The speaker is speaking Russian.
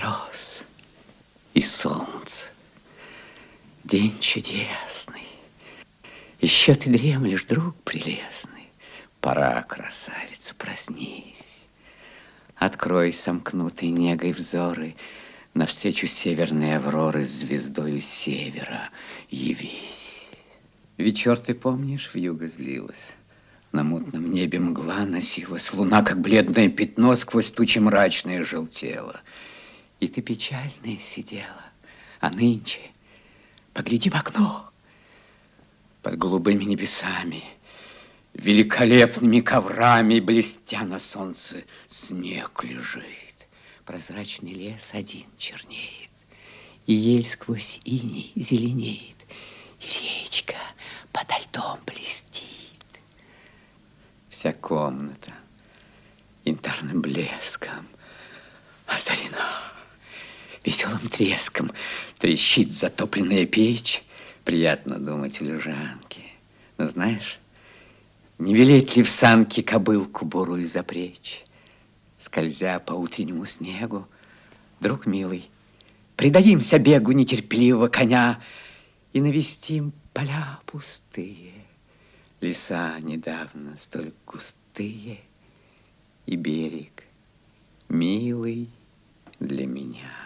роз и солнца. День чудесный. Еще ты дремлешь, друг прелестный. Пора, красавица, проснись. Открой сомкнутые негой взоры, навстречу северной авроры звездою севера явись. Вечер, ты помнишь, вьюга злилась. На мутном небе мгла носилась, луна, как бледное пятно, сквозь тучи мрачное желтела. И ты печальная сидела, а нынче погляди в окно. Под голубыми небесами, великолепными коврами, блестя на солнце, снег лежит. Прозрачный лес один чернеет, и ель сквозь иней зеленеет, и речка подо льдом блестит. Вся комната янтарным блеском озарена. Веселым треском трещит затопленная печь. Приятно думать в лежанке. Но знаешь, не велеть ли в санке кобылку бурую запречь? Скользя по утреннему снегу, друг милый, предадимся бегу нетерпеливого коня и навестим поля пустые, леса недавно столь густые, и берег милый для меня.